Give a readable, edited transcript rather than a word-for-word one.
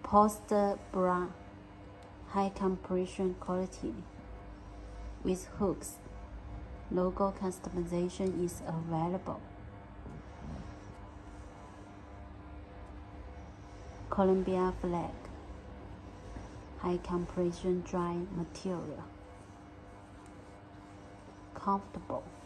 Poster bra, high compression quality with hooks. Logo customization is available. Columbia flag, high compression dry material, comfortable.